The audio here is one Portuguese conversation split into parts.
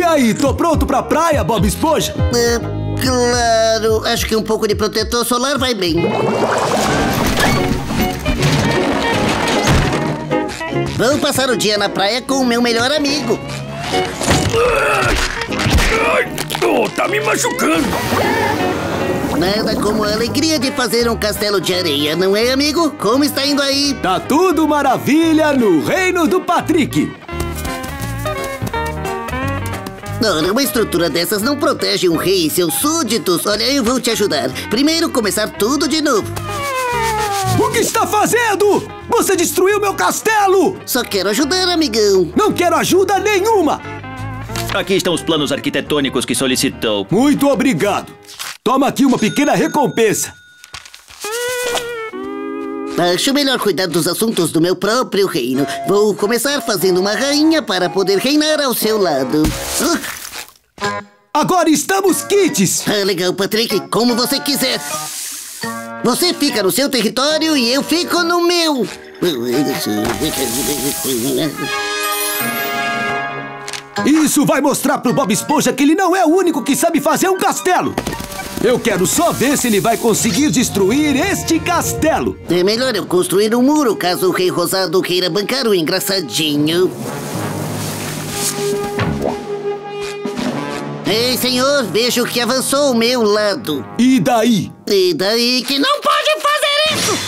aí, tô pronto pra praia, Bob Esponja? Claro, acho que um pouco de protetor solar vai bem. Vou passar o dia na praia com o meu melhor amigo. Tá me machucando. Nada como a alegria de fazer um castelo de areia, não é, amigo? Como está indo aí? Tá tudo maravilha no reino do Patrick. Ora, uma estrutura dessas não protege um rei e seus súditos. Olha, eu vou te ajudar. Primeiro, começar tudo de novo. O que está fazendo? Você destruiu meu castelo! Só quero ajudar, amigão. Não quero ajuda nenhuma! Aqui estão os planos arquitetônicos que solicitou. Muito obrigado. Toma aqui uma pequena recompensa. Acho melhor cuidar dos assuntos do meu próprio reino. Vou começar fazendo uma rainha para poder reinar ao seu lado. Agora estamos quites! Legal, Patrick. Como você quiser. Você fica no seu território e eu fico no meu. Isso vai mostrar pro Bob Esponja que ele não é o único que sabe fazer um castelo. Eu quero só ver se ele vai conseguir destruir este castelo. É melhor eu construir um muro caso o Rei Rosado queira bancar o engraçadinho. Ei, senhor, vejo que avançou o meu lado. E daí? E daí que não pode fazer isso!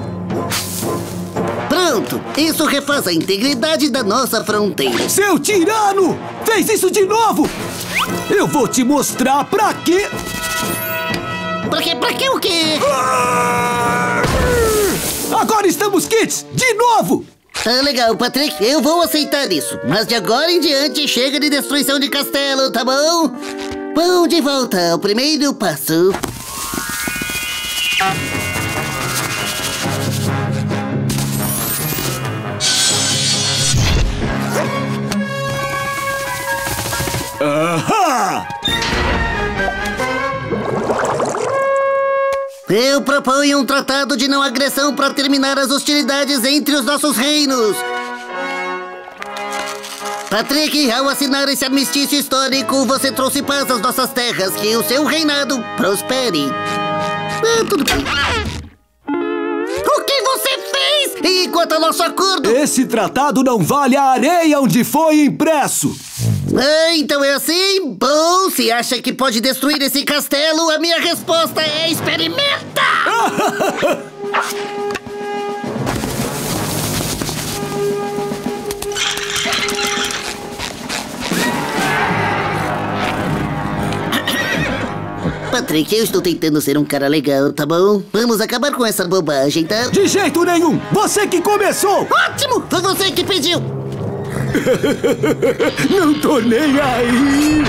Pronto, isso refaz a integridade da nossa fronteira. Seu tirano! Fez isso de novo! Eu vou te mostrar pra quê! Pra quê o quê? Agora estamos quites! De novo! Legal, Patrick, eu vou aceitar isso. Mas de agora em diante, chega de destruição de castelo, tá bom? Vamos de volta ao primeiro passo. Ahá! Eu proponho um tratado de não agressão para terminar as hostilidades entre os nossos reinos. Patrick, ao assinar esse armistício histórico, você trouxe paz às nossas terras. Que o seu reinado prospere. Tudo bem. O que você fez? E quanto ao nosso acordo? Esse tratado não vale a areia onde foi impresso. Então é assim? Bom, se acha que pode destruir esse castelo, a minha resposta é experimenta! Patrick, eu estou tentando ser um cara legal, tá bom? Vamos acabar com essa bobagem, tá? De jeito nenhum! Você que começou! Ótimo! Foi você que pediu! Não tô nem aí!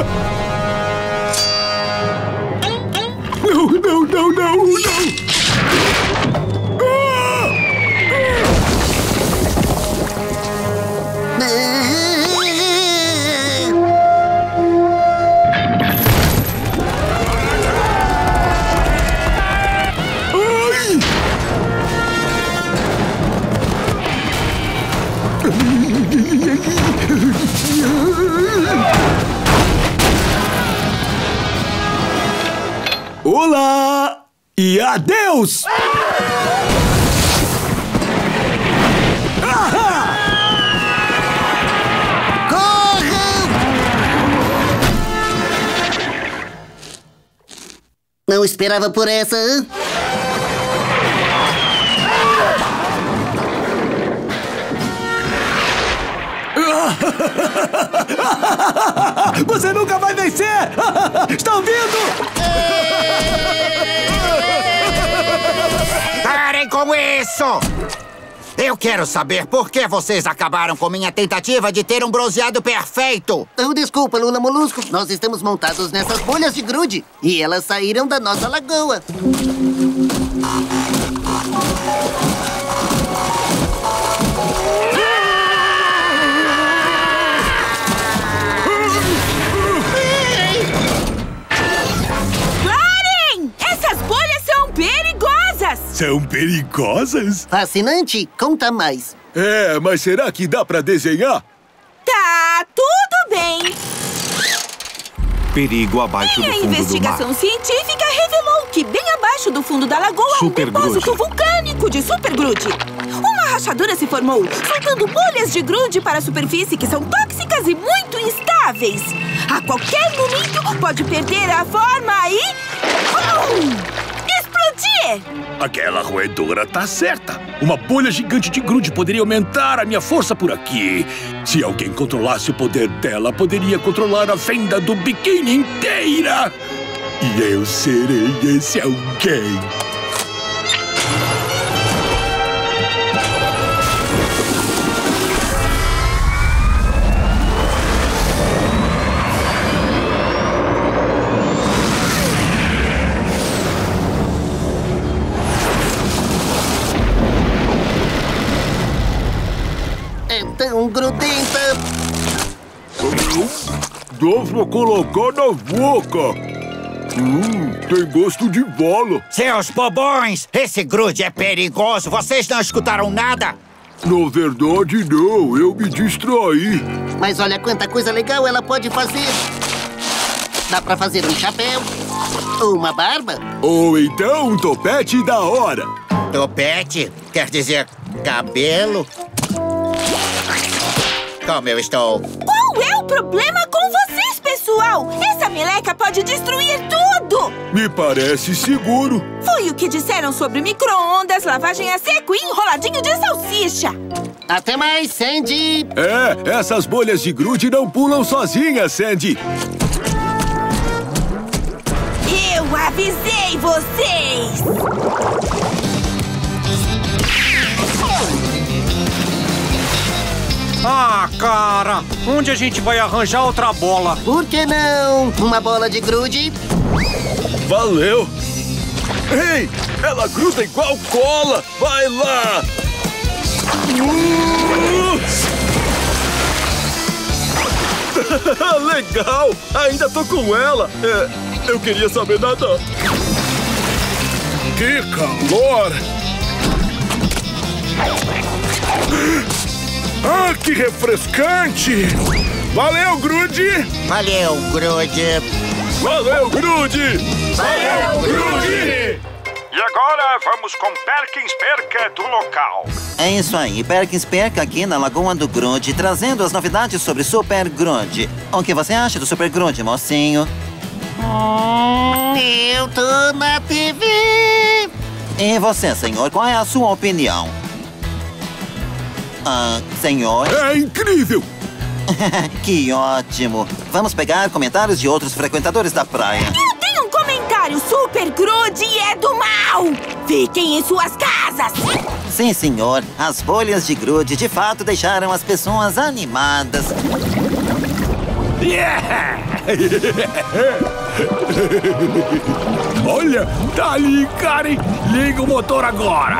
Não! Olá! E adeus! Corram! Não esperava por essa, hein? Você nunca vai vencer! Estão vindo! Parem com isso! Eu quero saber por que vocês acabaram com minha tentativa de ter um bronzeado perfeito! Desculpa, Lula Molusco. Nós estamos montados nessas bolhas de grude. E elas saíram da nossa lagoa. São perigosas? Fascinante? Conta mais. Mas será que dá pra desenhar? Tá, tudo bem. perigo abaixo do A fundo do mar. investigação científica revelou que bem abaixo do fundo da lagoa há um depósito vulcânico de supergrude. Uma rachadura se formou, soltando bolhas de grude para a superfície que são tóxicas e muito instáveis. A qualquer momento pode perder a forma e... explodir! Aquela roedora tá certa. Uma bolha gigante de grude poderia aumentar a minha força por aqui. Se alguém controlasse o poder dela, poderia controlar a fenda do biquíni inteira. E eu serei esse alguém. Tão grudenta. Dá pra colocar na boca. Tem gosto de bola. Seus bobões! Esse grude é perigoso. Vocês não escutaram nada? Na verdade, não. Eu me distraí. Mas olha quanta coisa legal ela pode fazer. Dá pra fazer um chapéu, uma barba. Ou então um topete da hora. Topete? Quer dizer cabelo? Como eu estou? Qual é o problema com vocês, pessoal? Essa meleca pode destruir tudo! Me parece seguro. Foi o que disseram sobre micro-ondas, lavagem a seco e enroladinho de salsicha. Até mais, Sandy! Essas bolhas de grude não pulam sozinhas, Sandy. Eu avisei vocês! Ah, cara! Onde a gente vai arranjar outra bola? Por que não? Uma bola de grude? Valeu! Ei! Ela gruda igual cola! Vai lá! Legal! Ainda tô com ela! Eu queria saber nadar. Que calor! Ah, que refrescante! Valeu, Grude! Valeu, Grude! Valeu, Grude! Valeu, Grude! E agora vamos com Perkins Perca do local. É isso aí, Perkins Perca aqui na Lagoa do Grude, trazendo as novidades sobre Super Grude. O que você acha do Super Grude, mocinho? Eu tô na TV! E você, senhor, qual é a sua opinião? Senhor? É incrível! Que ótimo! Vamos pegar comentários de outros frequentadores da praia. Eu tenho um comentário! Super Grude é do mal! Fiquem em suas casas! Sim, senhor. As bolhas de grude de fato deixaram as pessoas animadas. Yeah! Olha, tá ali, Karen! Liga o motor agora!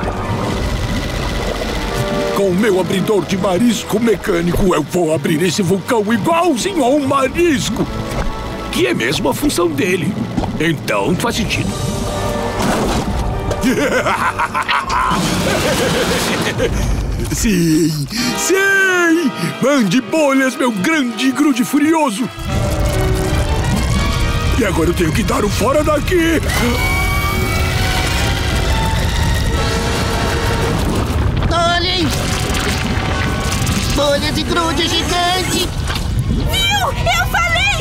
Com o meu abridor de marisco mecânico, eu vou abrir esse vulcão igualzinho a um marisco. Que é mesmo a função dele. Então faz sentido. Sim, sim! Mande bolhas, meu grande grude furioso! E agora eu tenho que dar o fora daqui! Olhem! Bolha de grude gigante! Viu? Eu falei!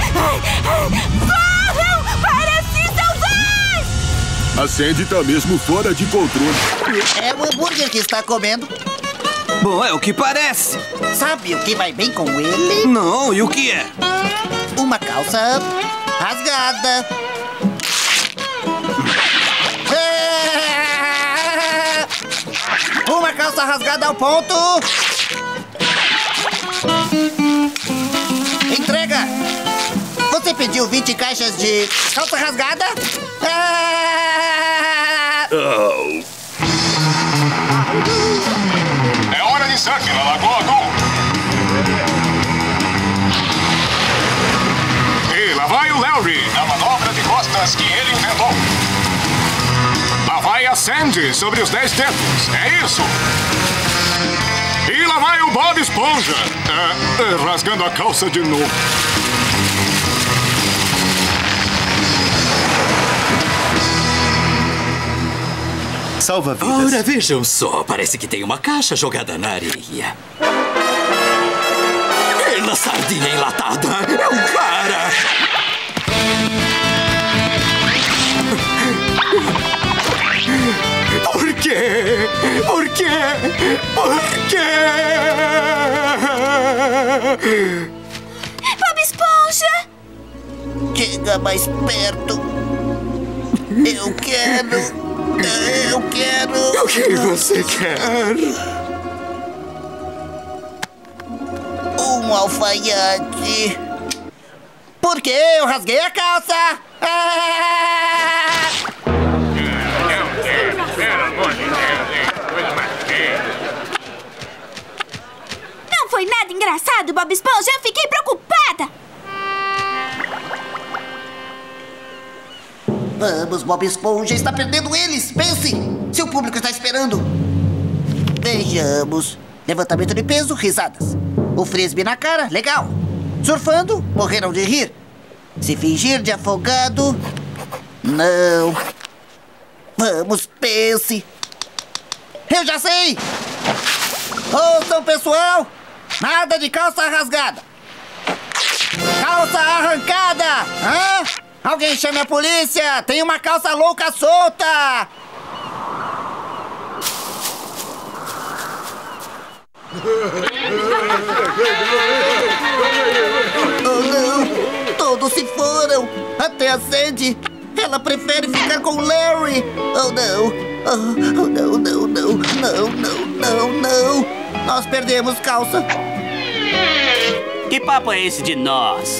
Corram para se salvar! A Sandy tá mesmo fora de controle. É o hambúrguer que está comendo. Bom, é o que parece. Sabe o que vai bem com ele? Não, e o que é? Uma calça rasgada. Uma calça rasgada ao ponto. Entrega! Você pediu 20 caixas de calça rasgada? É hora de surf na Lagoa do... E lá vai o Larry, na manobra de costas que ele inventou. Lá vai a Sandy sobre os 10 dedos, é isso. E lá vai o Bob Esponja, rasgando a calça de novo. Salva-vidas. Ora, vejam só. Parece que tem uma caixa jogada na areia. Na sardinha enlatada. É um cara. Por quê? Por quê? Por quê? Bob Esponja! Chega mais perto. Eu quero. Eu quero. O que você quer? Um alfaiate. Por que eu rasguei a calça? Não foi nada engraçado, Bob Esponja. Eu fiquei preocupada. Vamos, Bob Esponja está perdendo eles. Pense, seu público está esperando. Vejamos. Levantamento de peso, risadas. O frisbee na cara, legal. Surfando, morreram de rir. Se fingir de afogado, não. Vamos, pense. Eu já sei. Ouçam, pessoal. Nada de calça rasgada. Calça arrancada. Hã? Alguém chame a polícia. Tem uma calça louca solta. Oh, não! Todos se foram! Até a Sandy! Ela prefere ficar com o Larry! Oh, não! Oh, não, não, não! Não, não, não, não! Nós perdemos calça! Que papo é esse de nós?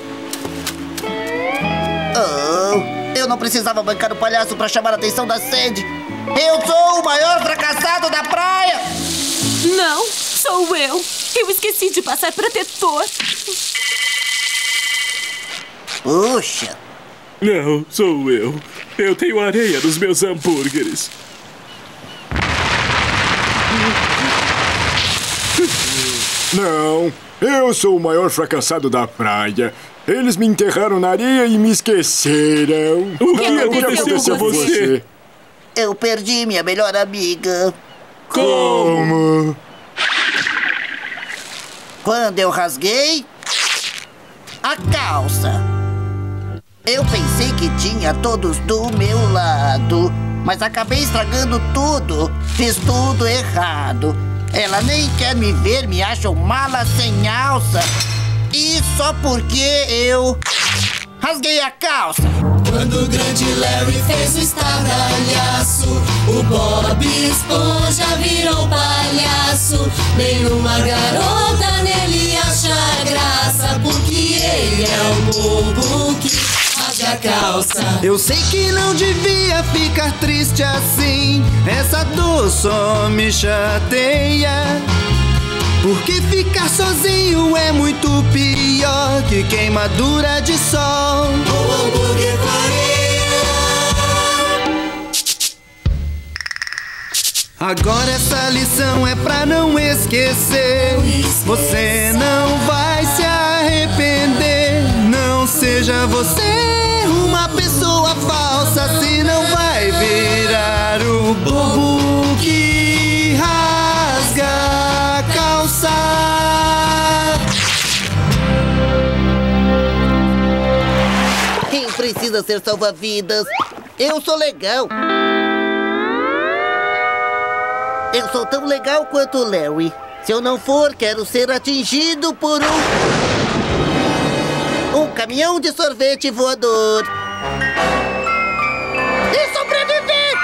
Oh, eu não precisava bancar o palhaço pra chamar a atenção da Sandy! Eu sou o maior fracassado da praia! Não, sou eu. Eu esqueci de passar protetor. Puxa. Não, sou eu. Eu tenho areia nos meus hambúrgueres. Não, eu sou o maior fracassado da praia. Eles me enterraram na areia e me esqueceram. O que aconteceu com você? Eu perdi minha melhor amiga. Como? Quando eu rasguei a calça. Eu pensei que tinha todos do meu lado, mas acabei estragando tudo. Fiz tudo errado. Ela nem quer me ver, me acha um mala sem alça. E só porque eu rasguei a calça. Quando o grande Larry fez o estardalhaço, o Bob Esponja virou palhaço. Nenhuma garota nele acha graça, porque ele é o bobo que rasga a calça. Eu sei que não devia ficar triste assim, essa dor só me chateia. Porque ficar sozinho é muito pior que queimadura de sol. O hambúrguer Agora essa lição é pra não esquecer. Você não vai se arrepender. Não seja você uma pessoa falsa, senão vai virar o bobo que rasga a calça. Quem precisa ser salva-vidas? Eu sou legal. Eu sou tão legal quanto o Larry. Se eu não for, quero ser atingido por um caminhão de sorvete voador. E sobreviver!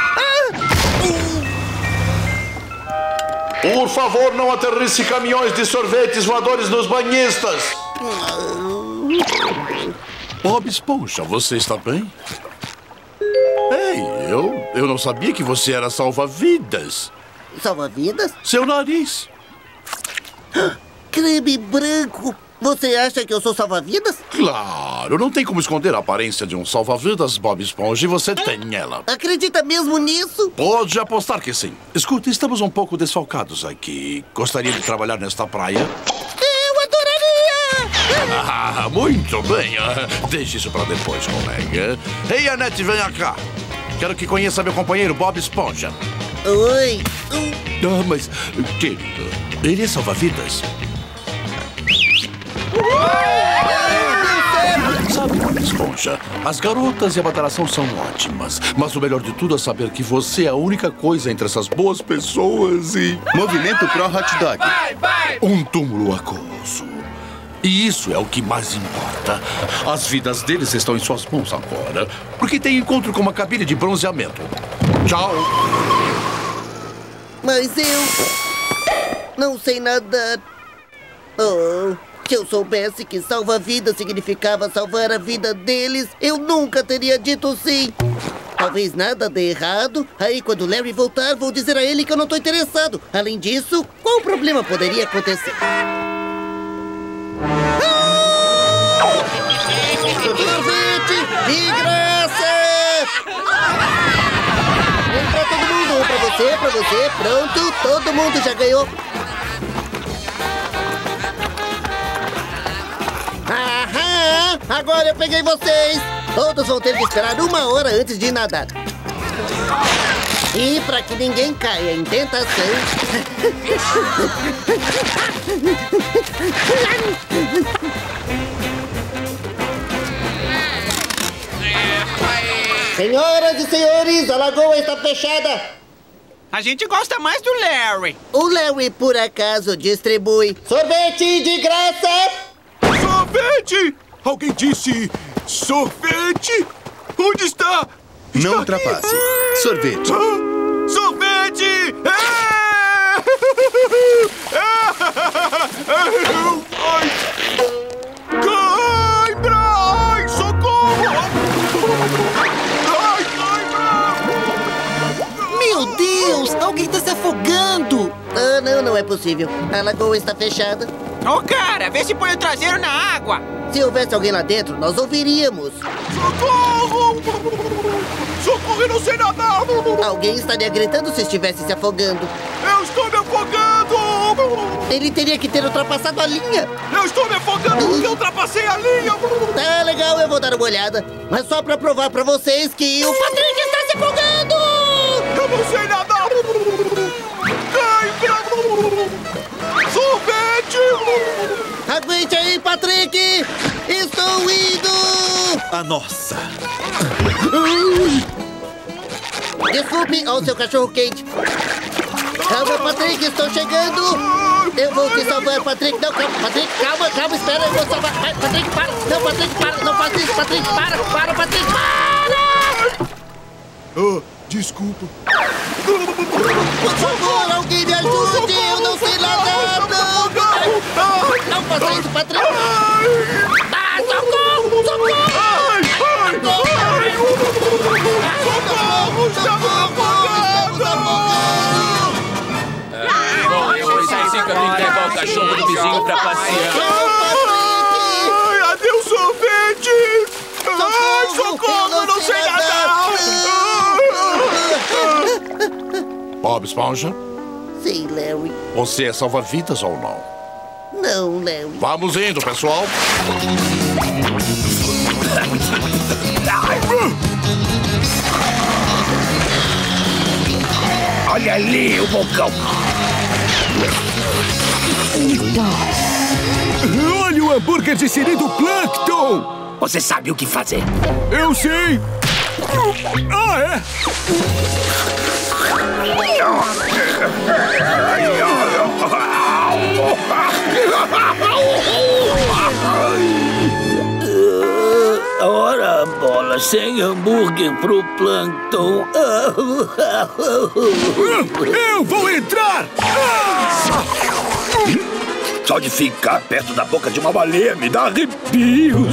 Por favor, não aterrisse caminhões de sorvetes voadores nos banhistas. Bob Esponja, você está bem? Ei, eu não sabia que você era salva-vidas. Salva-vidas? Seu nariz. Creme branco. Você acha que eu sou salva-vidas? Claro, não tem como esconder a aparência de um salva-vidas, Bob Esponja, e você tem ela. Acredita mesmo nisso? Pode apostar que sim. Escuta, estamos um pouco desfalcados aqui. Gostaria de trabalhar nesta praia? Eu adoraria! Ah, muito bem. Deixe isso pra depois, colega. Ei, Annette, venha cá. Quero que conheça meu companheiro Bob Esponja. Oi. Ah, mas, querido, ele é salva-vidas. Sabe, Bob Esponja, as garotas e a badalação são ótimas, mas o melhor de tudo é saber que você é a única coisa entre essas boas pessoas e... Movimento Pro Hot Dog. Um túmulo aquoso. E isso é o que mais importa. As vidas deles estão em suas mãos agora, porque tem encontro com uma cabine de bronzeamento. Tchau. Mas eu não sei nadar. Oh, se eu soubesse que salva-vidas significava salvar a vida deles, eu nunca teria dito sim. Talvez nada dê errado. Aí, quando o Larry voltar, vou dizer a ele que eu não tô interessado. Além disso, qual problema poderia acontecer? Sorvete de graça! Um pra todo mundo, um pra você. Pronto, todo mundo já ganhou. Aham! Agora eu peguei vocês! Todos vão ter que esperar 1 hora antes de nadar. E pra que ninguém caia em tentação... Senhoras e senhores, a lagoa está fechada. A gente gosta mais do Larry. O Larry, por acaso, distribui sorvete de graça? Sorvete! Alguém disse sorvete? Onde está? Não ultrapasse. Sorvete. Sorvete! Cãibra! Ai, socorro! Meu Deus! Alguém está se afogando! Ah, não é possível. A lagoa está fechada. Ô, cara, vê se põe o traseiro na água. Se houvesse alguém lá dentro, nós ouviríamos. Socorro! Socorro, eu não sei nadar! Alguém estaria gritando se estivesse se afogando. Eu estou me afogando! Ele teria que ter ultrapassado a linha. Eu estou me afogando porque eu ultrapassei a linha! Tá legal, eu vou dar uma olhada. Mas só pra provar pra vocês que o Patrick está se afogando! Eu não sei nadar! Sorvete! Aguente aí, Patrick! Estou indo! A nossa! Desculpe, olha o seu cachorro quente. Calma, Patrick, estou chegando! Eu vou te salvar, Patrick. Não, calma, Patrick, calma, espera, eu vou salvar. Vai, Patrick, para! Não, Patrick, para! Não faça isso, Patrick, para, Patrick, para! Desculpa. Por favor, alguém me ajude! Eu não sei nadar, não! Não faça isso, Patrick! Ah, socorro! Levar o cachorro do vizinho pra passear. Ai, adeus, sorvete! Ai, socorro, eu não sei nadar! Bob Esponja? Sim, Larry. Você é salva-vidas ou não? Não, Larry. Vamos indo, pessoal. Olha ali o vulcão. Olha o hambúrguer de siri do Plankton! Você sabe o que fazer? Eu sei! Ah, é? Ora, bola, sem hambúrguer pro Plankton. Eu vou entrar! Só de ficar perto da boca de uma baleia me dá arrepios.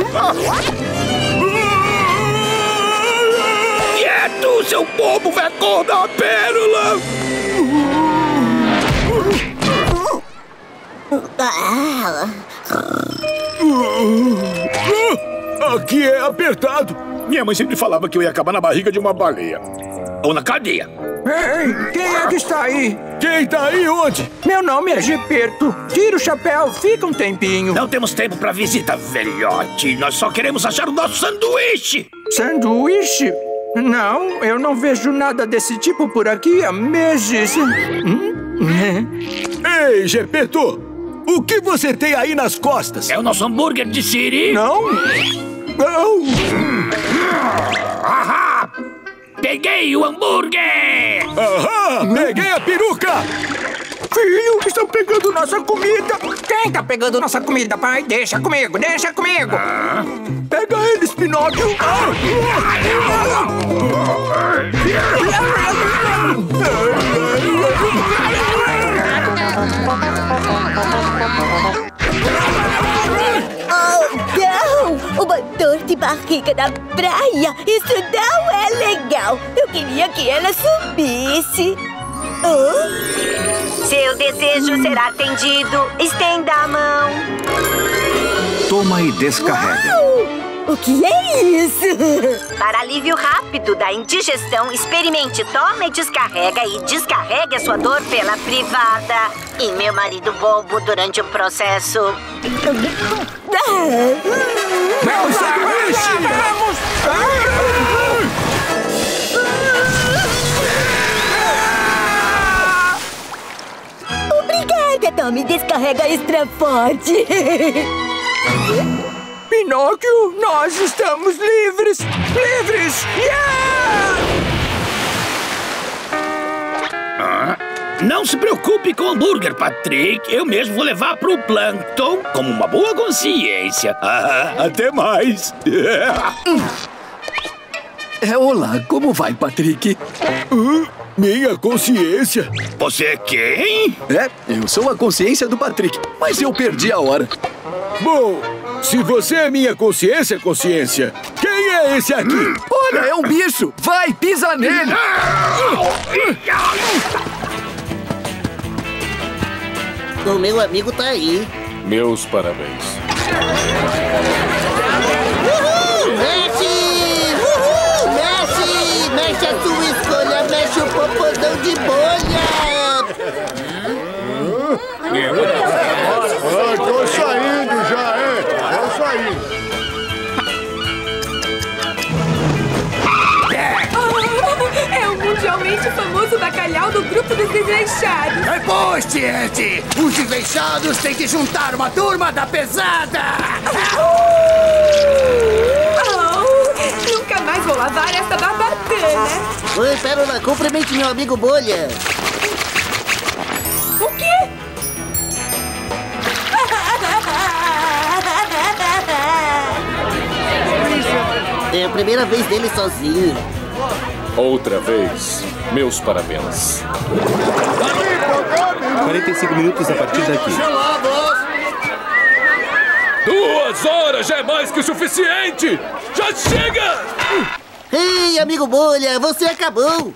Quieto, seu bobo vecor da pérola! Aqui é apertado. Minha mãe sempre falava que eu ia acabar na barriga de uma baleia. Ou na cadeia. Ei, quem é que está aí? Quem tá aí onde? Meu nome é Geperto. Tira o chapéu, fica um tempinho. Não temos tempo pra visita, velhote. Nós só queremos achar o nosso sanduíche. Sanduíche? Não, eu não vejo nada desse tipo por aqui há meses. Ei, Gepeto! O que você tem aí nas costas? É o nosso hambúrguer de siri? Não! Não! Ahá! Peguei o hambúrguer! Ahá! Peguei a peruca! Filho, estão pegando nossa comida! Quem tá pegando nossa comida, pai? Deixa comigo, deixa comigo! Pega eles, Pinóquio! Oh, não! Uma dor de barriga na praia! Isso não é legal! Eu queria que ela subisse! Seu desejo será atendido. Estenda a mão. Toma e descarrega. Uau! O que é isso? Para alívio rápido da indigestão, experimente toma e descarrega e descarregue a sua dor pela privada. E meu marido bobo durante o processo. Meu sanduíche! Obrigada, tome descarrega extra forte. Pinóquio, nós estamos livres! Livres! Não se preocupe com o hambúrguer, Patrick. Eu mesmo vou levar pro Plankton como uma boa consciência. Até mais! Olá, como vai, Patrick? Minha consciência? Você é quem? Eu sou a consciência do Patrick, mas eu perdi a hora. Bom, se você é minha consciência, quem é esse aqui? Olha, é um bicho! Vai, pisa nele! O meu amigo tá aí. Meus parabéns. Uhul! Mexe! Uhul! Mexe! Mexe a sua escolha, mexe o popodão de bolha! Tô saindo já, Tô saindo. É o mundialmente famoso bacalhau do grupo dos desleixados. Reposte, Ed! Os desleixados têm que juntar uma turma da pesada! Nunca mais vou lavar essa barbatana. Oi, Pérola, cumprimente meu amigo Bolha. O quê? É a primeira vez dele sozinho. Outra vez, meus parabéns. 45 minutos a partir daqui. 2 horas já é mais que o suficiente! Já chega! Ei, amigo Bolha, você acabou!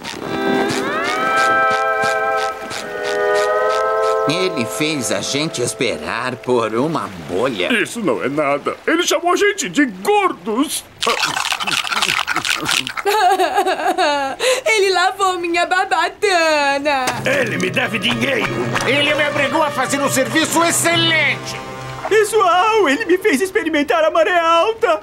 Ele fez a gente esperar por uma bolha. Isso não é nada. Ele chamou a gente de gordos. Ele lavou minha barbatana. Ele me deve dinheiro. Ele me obrigou a fazer um serviço excelente. Pessoal, ele me fez experimentar a maré alta.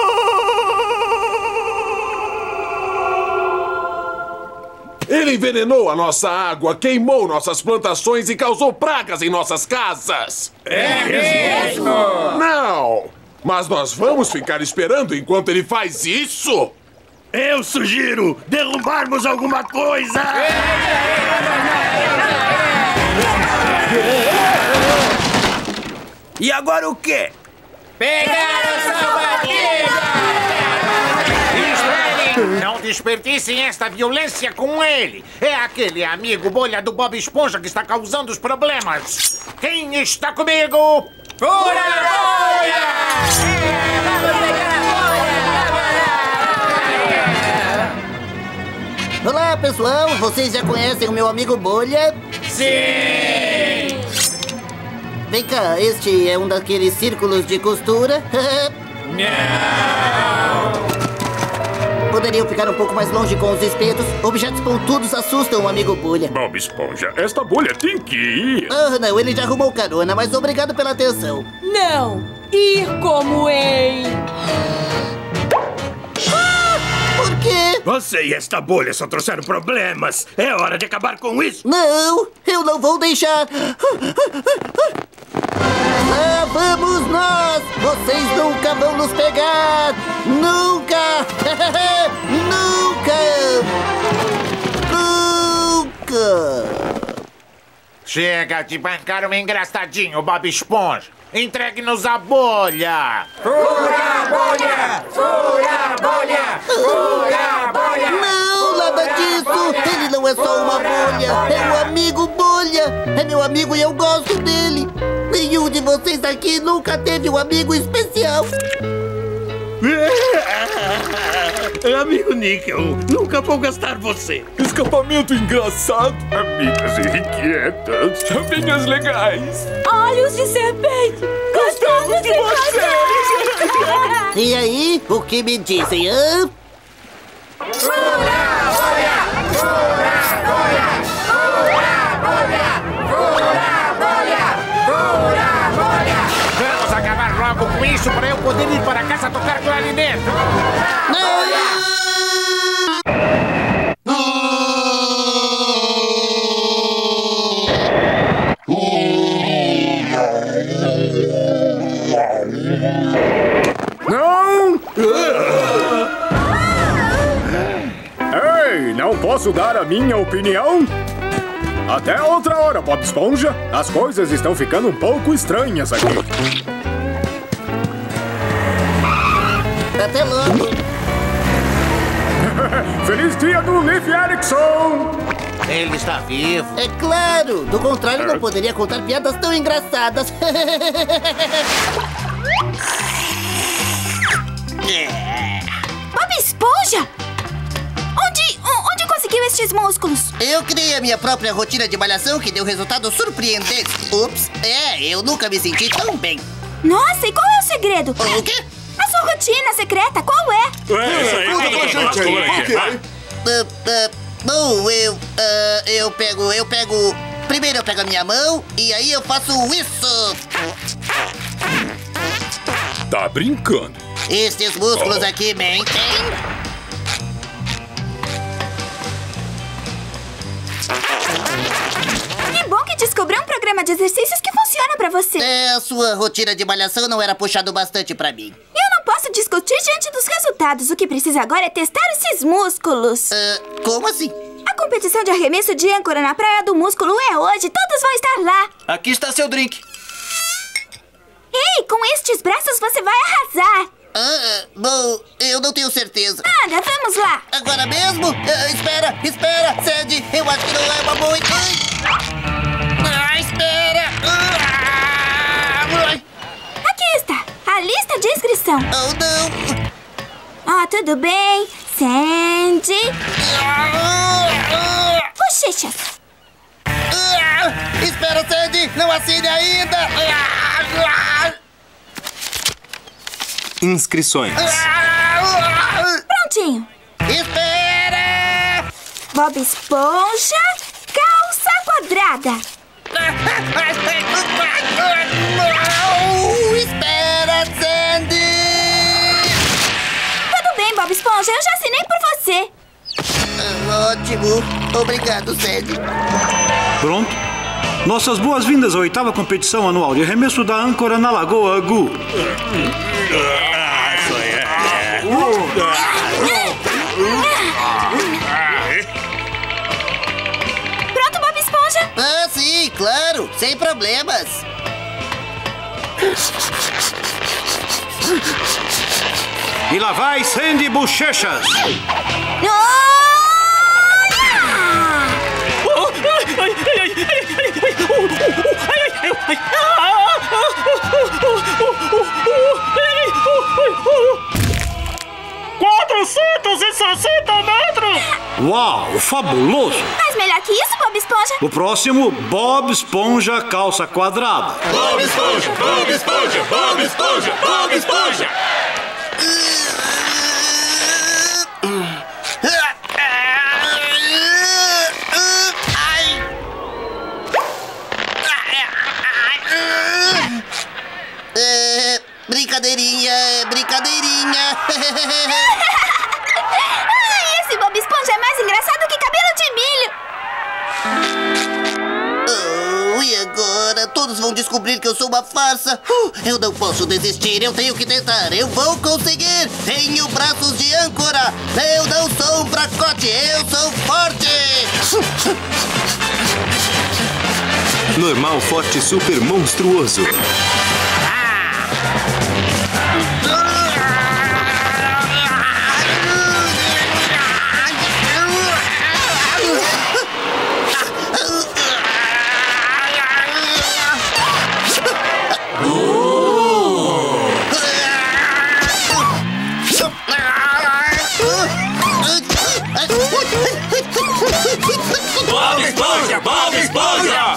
Ele envenenou a nossa água, queimou nossas plantações e causou pragas em nossas casas. É mesmo? Não! Mas nós vamos ficar esperando enquanto ele faz isso? Eu sugiro derrubarmos alguma coisa! E agora o quê? Pegaram essa batida! Não desperdicem esta violência com ele. É aquele amigo bolha do Bob Esponja que está causando os problemas. Quem está comigo? Fura a bolha! Olá, pessoal. Vocês já conhecem o meu amigo Bolha? Sim! Vem cá, este é um daqueles círculos de costura? Não! Poderiam ficar um pouco mais longe com os espetos? Objetos pontudos assustam o amigo Bolha. Bob Esponja, esta bolha tem que ir. Não, ele já arrumou carona, mas obrigado pela atenção. Não, ir como em... Por quê? Você e esta bolha só trouxeram problemas. É hora de acabar com isso. Não, eu não vou deixar. Lá vamos nós! Vocês nunca vão nos pegar! Nunca! Nunca! Chega de bancar um engraçadinho, Bob Esponja. Entregue-nos a bolha! Fura a bolha! Fura a bolha! Fura a bolha! Não, nada disso! Ele não é só uma bolha! É um amigo bolha! É meu amigo e eu gosto dele! Nenhum de vocês aqui nunca teve um amigo especial! Amigo Níquel, nunca vou gastar você. Escapamento engraçado. Amigas irrequietas. Chavinhas legais. Olhos de serpente. Gostamos de vocês. E aí, o que me dizem, hã? Fura a bolha! Fura a bolha! Fura a bolha! Fura a bolha! Fura a bolha! Vamos acabar logo com isso para eu poder ir para casa tocar clarinete! Não! Ei, não posso dar a minha opinião? Até outra hora, Bob Esponja. As coisas estão ficando um pouco estranhas aqui. Até logo. Feliz dia do Leif Erikson! Ele está vivo. É claro! Do contrário, não poderia contar piadas tão engraçadas. Bob Esponja! Onde conseguiu estes músculos? Eu criei a minha própria rotina de malhação que deu resultados surpreendentes. Ups, eu nunca me senti tão bem. Nossa, e qual é o segredo? O quê? A sua rotina secreta, qual é? Bom, eu pego... Primeiro eu pego a minha mão e aí eu faço isso. Tá brincando. Estes músculos aqui mentem. Que bom que descobriu um programa de exercícios que funciona pra você. A sua rotina de malhação não era puxado bastante pra mim. Eu não posso discutir diante dos resultados. O que precisa agora é testar esses músculos. Como assim? A competição de arremesso de âncora na Praia do Músculo é hoje. Todos vão estar lá. Aqui está seu drink. Ei, com estes braços você vai arrasar. Bom, eu não tenho certeza. Nada, vamos lá. Agora mesmo? Espera, Sandy. Eu acho que não é uma boa ideia. Espera. Aqui está, a lista de inscrição. Oh, não. Tudo bem. Sandy. Bochechas. Espera, Sandy. Não assine ainda. Inscrições. Prontinho. Espera! Bob Esponja, calça quadrada. Espera, Sandy! Tudo bem, Bob Esponja, eu já assinei por você. Ótimo. Obrigado, Sandy. Pronto. Nossas boas-vindas à 8ª competição anual de arremesso da âncora na Lagoa Gu. Pronto, Bob Esponja? Sim, claro. Sem problemas. E lá vai Sandy Bochechas. Uau, fabuloso! Mas melhor que isso, Bob Esponja. O próximo, Bob Esponja calça quadrada. Bob Esponja, Bob Esponja, Bob Esponja, Bob Esponja. Brincadeirinha. Esse Bob Esponja é mais engraçado que cabelo de milho! Oh, e agora? Todos vão descobrir que eu sou uma farsa. Eu não posso desistir, eu tenho que tentar. Eu vou conseguir. Tenho braços de âncora. Eu não sou um fracote, eu sou forte. Normal, forte, super monstruoso. Bob Esponja! Bob Esponja!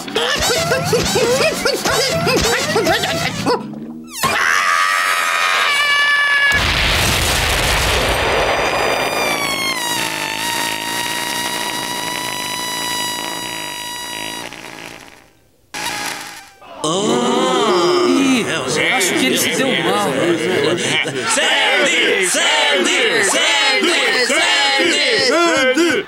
Eu acho que ele se deu mal. Sandy! Sandy! Sandy! Sandy!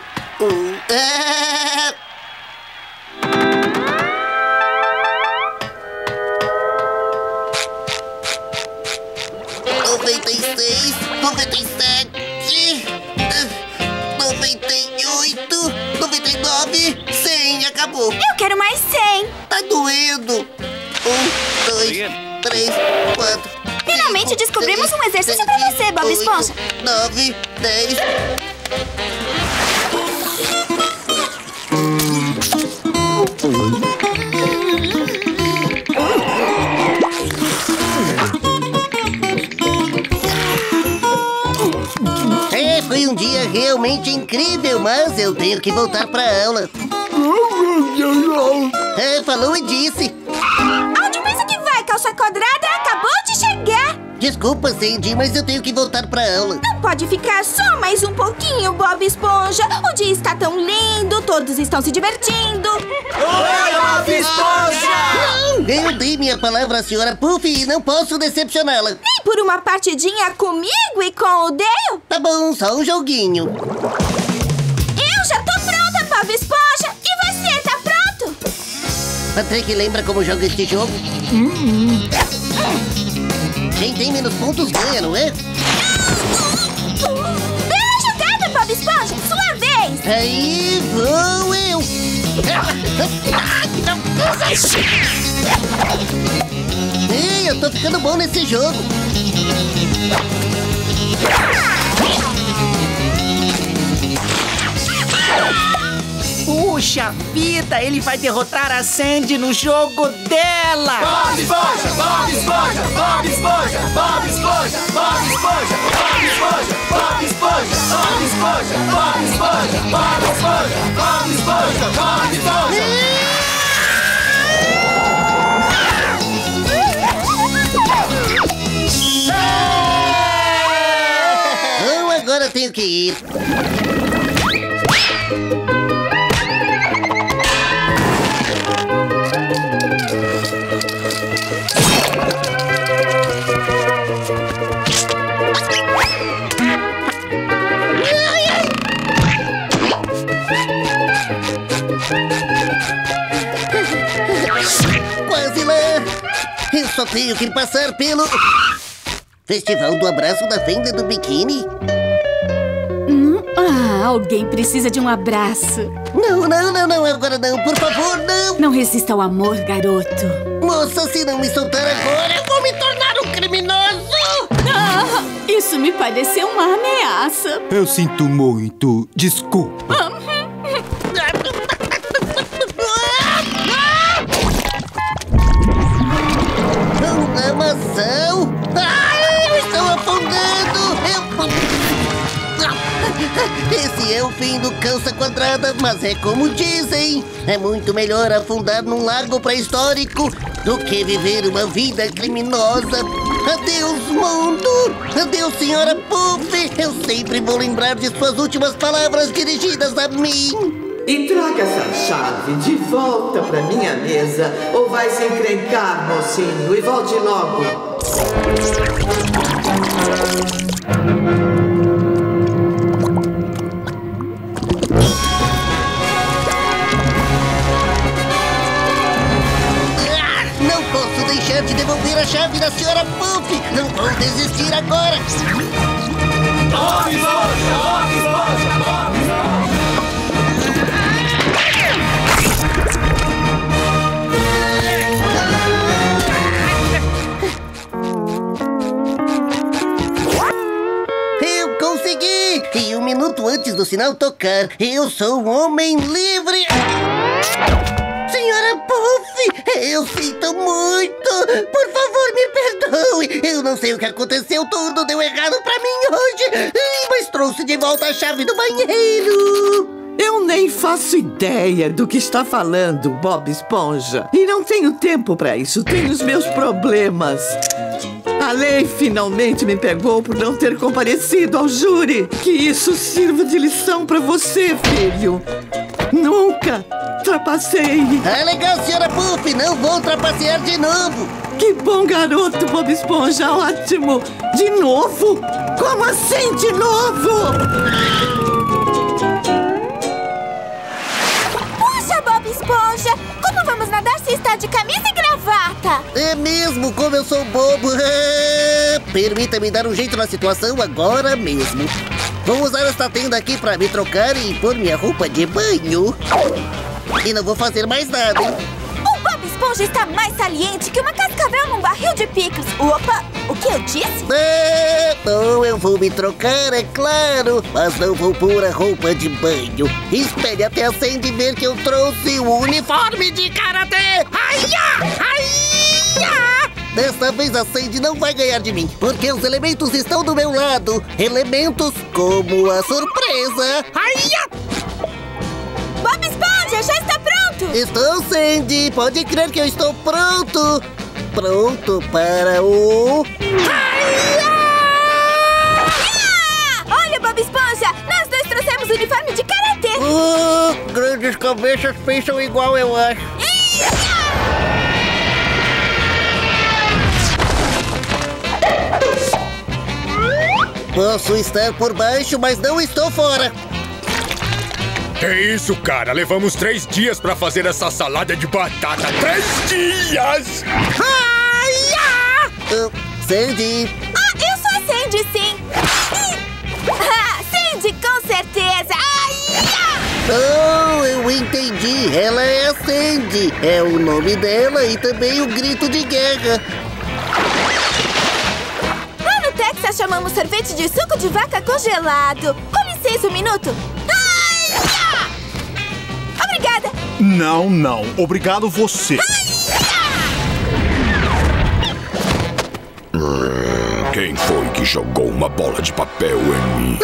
Acabou. Eu quero mais 100. Tá doendo. 1, 2, 3, 4. Finalmente descobrimos um exercício pra você, Bob Esponja. 9, 10. Foi um dia realmente incrível, mas eu tenho que voltar pra aula. Falou e disse. Onde pensa que vai, calça quadrada? Acabou de chegar. Desculpa, Sandy, mas eu tenho que voltar pra aula. Não pode ficar só mais um pouquinho, Bob Esponja. O dia está tão lindo, todos estão se divertindo. Oi, Bob Esponja! Não, eu dei minha palavra à senhora Puff e não posso decepcioná-la. Nem por uma partidinha comigo e com o Dale? Tá bom, só um joguinho. Eu já tô pronta, Bob Esponja. E você, tá pronto? Patrick, lembra como joga este jogo? Quem tem menos pontos ganha, não é? Bela jogada, Bob Esponja! Sua vez! Aí vou eu! Ei, eu tô ficando bom nesse jogo! Puxa vida, ele vai derrotar a Sandy no jogo dela! Bob Esponja! Bob Esponja! Bob Esponja! Bob Esponja! Bob Esponja! Bob Esponja! Bob Esponja! Bob Esponja! Bob Esponja! Bob Esponja! Bob Esponja! Bob Esponja! Bom, agora tenho que ir. Quase lá! Eu só tenho que passar pelo Festival do Abraço da Venda do Biquíni. Alguém precisa de um abraço. Não, agora não, por favor, não! Não resista ao amor, garoto. Moça, se não me soltar agora, eu vou me tornar um criminoso! Isso me pareceu uma ameaça. Eu sinto muito, desculpa. Amação! Eu estou afundando! Esse é o fim do calça quadrada, mas é como dizem. É muito melhor afundar num lago pré-histórico do que viver uma vida criminosa. Adeus, mundo! Adeus, senhora Puff! Eu sempre vou lembrar de suas últimas palavras dirigidas a mim. E traga essa chave de volta pra minha mesa, ou vai se encrencar, mocinho, e volte logo. deixar de devolver a chave da senhora Puff. Não vão desistir agora. Bob Esponja, Bob Esponja, Bob Esponja. Eu consegui! E 1 minuto antes do sinal tocar, eu sou um homem livre! Senhora Puff, eu sinto muito! Por favor, me perdoe! Eu não sei o que aconteceu, tudo deu errado pra mim hoje! Mas trouxe de volta a chave do banheiro! Eu nem faço ideia do que está falando, Bob Esponja. E não tenho tempo pra isso, tenho os meus problemas. A lei finalmente me pegou por não ter comparecido ao júri. Que isso sirva de lição pra você, filho. Nunca trapaceie. Ah, legal, senhora Puff, não vou trapacear de novo. Que bom garoto, Bob Esponja, ótimo. De novo? Como assim de novo? Puxa, Bob Esponja, como vamos nadar se está de camisa e gravata? É mesmo, como eu sou bobo. Permita-me dar um jeito na situação agora mesmo. Vou usar esta tenda aqui pra me trocar e pôr minha roupa de banho. E não vou fazer mais nada, hein? O Bob Esponja está mais saliente que uma cascavel num barril de picles. Opa, o que eu disse? Bom, eu vou me trocar, é claro. Mas não vou pôr a roupa de banho. Espere até a Sandy ver que eu trouxe o uniforme de karatê. Ai-ya! Ai-ya! Desta vez a Sandy não vai ganhar de mim, porque os elementos estão do meu lado. Elementos como a surpresa. Ai-ya! Bob Esponja, já está pronto! Estou, Sandy. Pode crer que eu estou pronto. Pronto para o... Olha, Bob Esponja, nós dois trouxemos o uniforme de karatê. Grandes cabeças pensam igual, eu acho. Posso estar por baixo, mas não estou fora. Que isso, cara? Levamos 3 dias pra fazer essa salada de batata. 3 dias! Sandy! Eu sou a Sandy, sim! Sandy, com certeza! Oh, eu entendi! Ela é a Sandy! É o nome dela e também o grito de guerra! Lá no Texas chamamos sorvete de suco de vaca congelado! Com licença, 1 minuto! Obrigada! Não, não. Obrigado você. Quem foi que jogou uma bola de papel em mim?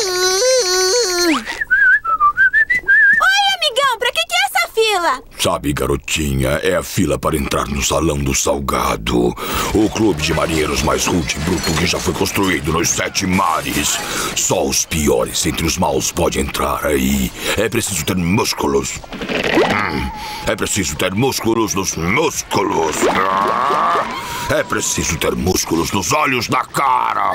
Oi, amigão, pra que é essa fila? Sabe, garotinha, é a fila para entrar no Salão do Salgado. O clube de marinheiros mais rude e bruto que já foi construído nos 7 mares. Só os piores entre os maus podem entrar aí. É preciso ter músculos. É preciso ter músculos nos músculos. É preciso ter músculos nos olhos da cara.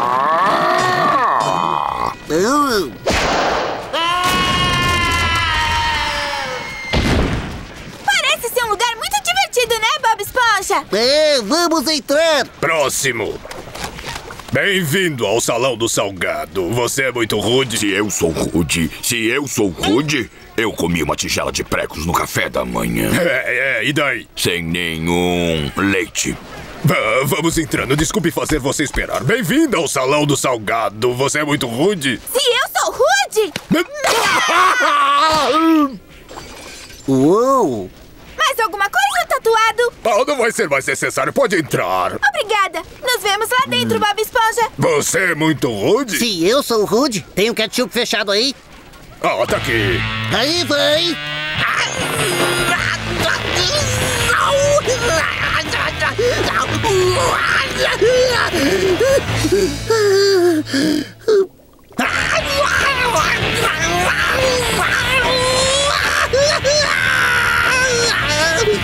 Parece ser um lugar muito divertido, né, Bob Esponja? Vamos entrar! Próximo. Bem-vindo ao Salão do Salgado. Você é muito rude? Se eu sou rude, eu comi uma tigela de pregos no café da manhã. E daí? Sem nenhum leite. Vamos entrando. Desculpe fazer você esperar. Bem-vindo ao Salão do Salgado. Você é muito rude? Se eu sou rude? Uou! Mais alguma coisa, tatuado? Não vai ser mais necessário. Pode entrar. Obrigada. Nos vemos lá dentro, Bob Esponja. Você é muito rude? Se eu sou rude, tem um ketchup fechado aí? Tá aqui. Aí vai!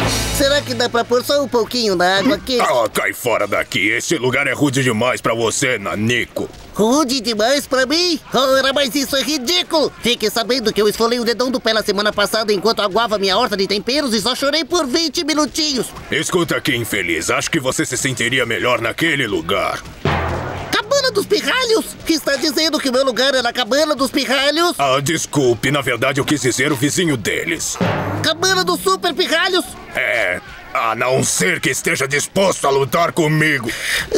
Será que dá pra pôr só um pouquinho na água aqui? Ah, cai fora daqui. Esse lugar é rude demais pra você, Nanico. Rude demais pra mim? Ora, mas isso é ridículo! Fique sabendo que eu esfolei o dedão do pé na semana passada enquanto aguava minha horta de temperos e só chorei por 20 minutinhos. Escuta aqui, infeliz. Acho que você se sentiria melhor naquele lugar. Cabana dos Pirralhos? Está dizendo que o meu lugar é na Cabana dos Pirralhos? Ah, desculpe. Na verdade, eu quis dizer o vizinho deles. Cabana dos Super Pirralhos? É, a não ser que esteja disposto a lutar comigo.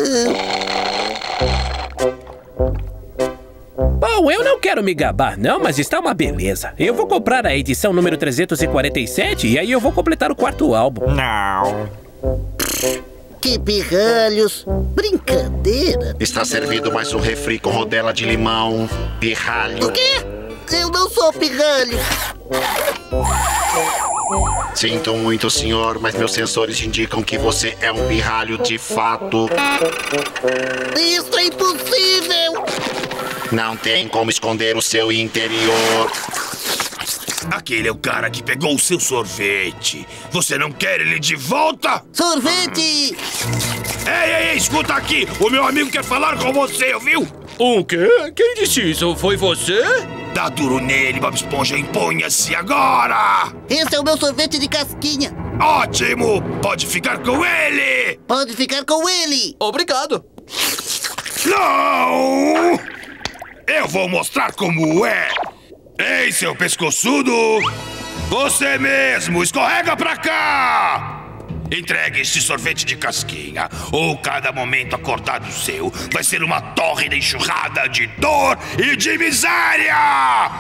Bom, eu não quero me gabar, não, mas está uma beleza. Eu vou comprar a edição número 347 e aí eu vou completar o 4º álbum. Não. Que pirralhos. Brincadeira. Está servido mais um refri com rodela de limão. Pirralho. O quê? Eu não sou pirralho. Sinto muito, senhor, mas meus sensores indicam que você é um pirralho de fato. Isso é impossível! Não tem como esconder o seu interior. Aquele é o cara que pegou o seu sorvete. Você não quer ele de volta? Sorvete! Ei, escuta aqui. O meu amigo quer falar com você, ouviu? O quê? Quem disse isso? Foi você? Dá duro nele, Bob Esponja. Imponha-se agora! Esse é o meu sorvete de casquinha. Ótimo! Pode ficar com ele! Pode ficar com ele! Obrigado! Não! Eu vou mostrar como é! Ei, seu pescoçudo! Você mesmo! Escorrega pra cá! Entregue este sorvete de casquinha, ou cada momento acordado seu vai ser uma tórrida enxurrada de dor e de miséria!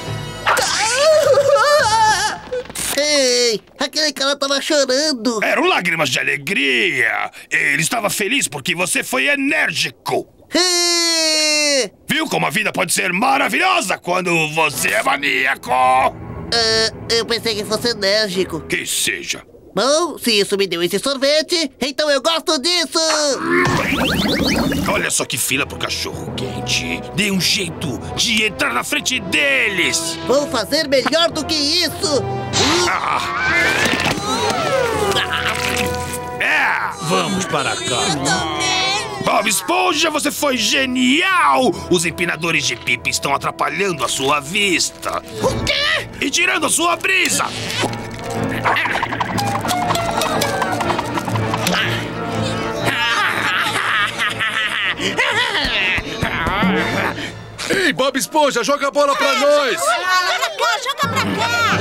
Ei, aquele cara tava chorando. Eram lágrimas de alegria. Ele estava feliz porque você foi enérgico. Viu como a vida pode ser maravilhosa quando você é maníaco? Eu pensei que fosse enérgico. Que seja. Bom, se isso me deu esse sorvete, então eu gosto disso! Olha só que fila pro cachorro quente. Dê um jeito de entrar na frente deles! Vou fazer melhor do que isso! Vamos para cá. Bob Esponja, você foi genial! Os empinadores de pipa estão atrapalhando a sua vista. O quê? E tirando a sua brisa! Ei, Bob Esponja, joga a bola pra nós! Joga pra cá!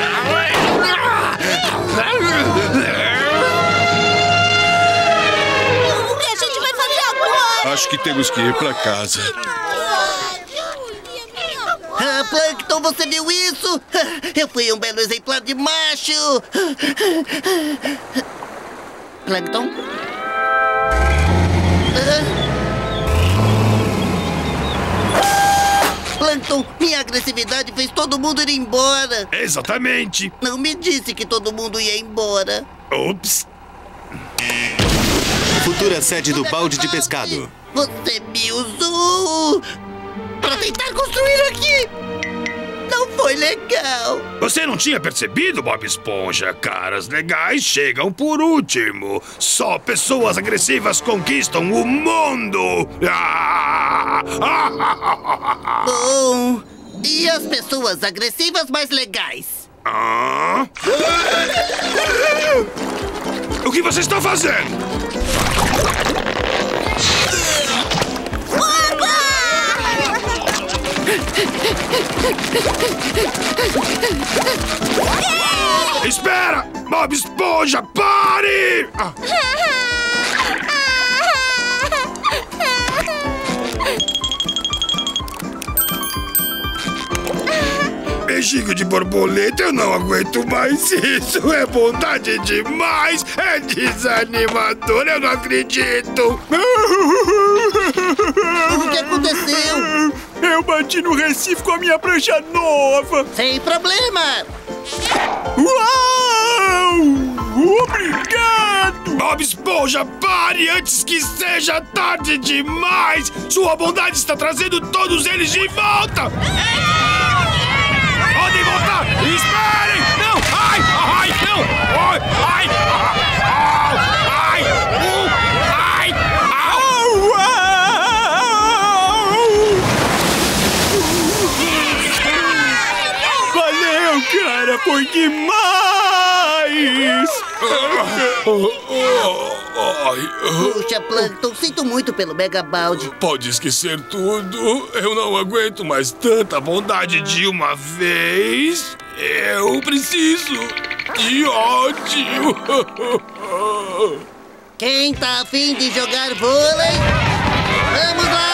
O que a gente vai fazer agora? Acho que temos que ir pra casa. Plankton, você viu isso? Eu fui um belo exemplar de macho! Plankton? Plankton, minha agressividade fez todo mundo ir embora. Exatamente. Não me disse que todo mundo ia embora. Ups. Futura sede do balde de pescado. Você me usou para tentar construir aqui. Não foi legal. Você não tinha percebido, Bob Esponja? Caras legais chegam por último. Só pessoas agressivas conquistam o mundo. Bom, e as pessoas agressivas mais legais? O que você está fazendo? Espera! Bob Esponja, pare! Beijinho de borboleta, eu não aguento mais isso. É bondade demais. É desanimador, eu não acredito. O que aconteceu? Eu bati no Recife com a minha prancha nova. Sem problema. Uau! Obrigado! Bob Esponja, pare antes que seja tarde demais! Sua bondade está trazendo todos eles de volta! Podem voltar! Esperem! Não! Ai! Ai! Não! Ai! Ai! Ai! Ai! Ai! Valeu, cara! Foi demais! Puxa, Plankton, sinto muito pelo Mega Balde. Pode esquecer tudo. Eu não aguento mais tanta bondade de uma vez. Eu preciso de ódio. Quem tá afim de jogar vôlei? Vamos lá!